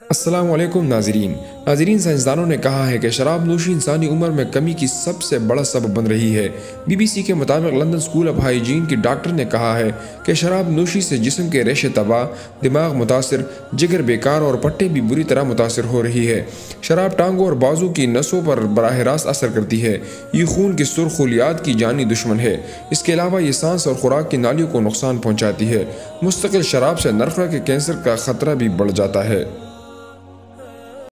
अस्सलाम वालेकुम नाजरीन साइंसदानों ने कहा है कि शराब नोशी इंसानी उम्र में कमी की सबसे बड़ा सबब बन रही है। BBC के मुताबिक लंदन स्कूल ऑफ हाइजीन की डॉक्टर ने कहा है कि शराब नोशी से जिस्म के रेशे तबाह, दिमाग मुतासर, जिगर बेकार और पट्टे भी बुरी तरह मुतासर हो रही है। शराब टांगों और बाजू की नसों पर बराह रास्त असर करती है। ये खून की सुरखुलियात की जानी दुश्मन है। इसके अलावा ये सांस और खुराक की नालियों को नुकसान पहुँचाती है। मुस्तकिल शराब से नरखा के कैंसर का खतरा भी बढ़ जाता है।